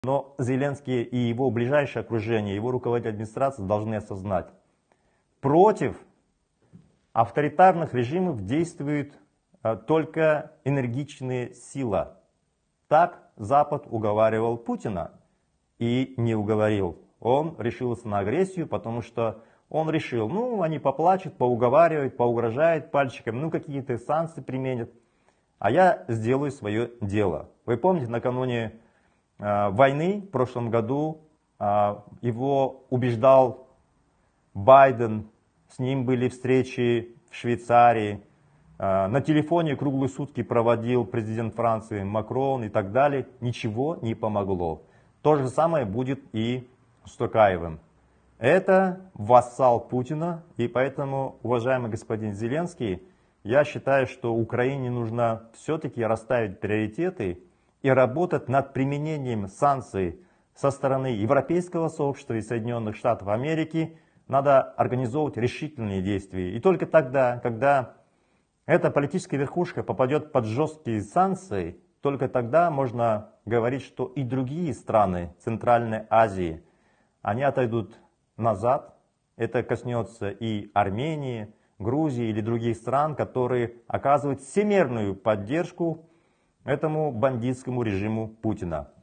Но Зеленский и его ближайшее окружение, его руководитель администрации должны осознать, против авторитарных режимов действует только энергичная сила. Так Запад уговаривал Путина и не уговорил. Он решился на агрессию, потому что он решил, ну, они поплачут, поуговаривают, поугрожают пальчиком, какие-то санкции применят, а я сделаю свое дело. Вы помните, накануне войны в прошлом году его убеждал Байден, с ним были встречи в Швейцарии, на телефоне круглые сутки проводил президент Франции Макрон и так далее. Ничего не помогло. То же самое будет и с Токаевым. Это вассал Путина, и поэтому, уважаемый господин Зеленский, я считаю, что Украине нужно все-таки расставить приоритеты и работать над применением санкций со стороны Европейского сообщества и Соединенных Штатов Америки. Надо организовывать решительные действия. И только тогда, когда эта политическая верхушка попадет под жесткие санкции, только тогда можно говорить, что и другие страны Центральной Азии, они отойдут назад. Это коснется и Армении, Грузии или других стран, которые оказывают всемирную поддержку этому бандитскому режиму Путина.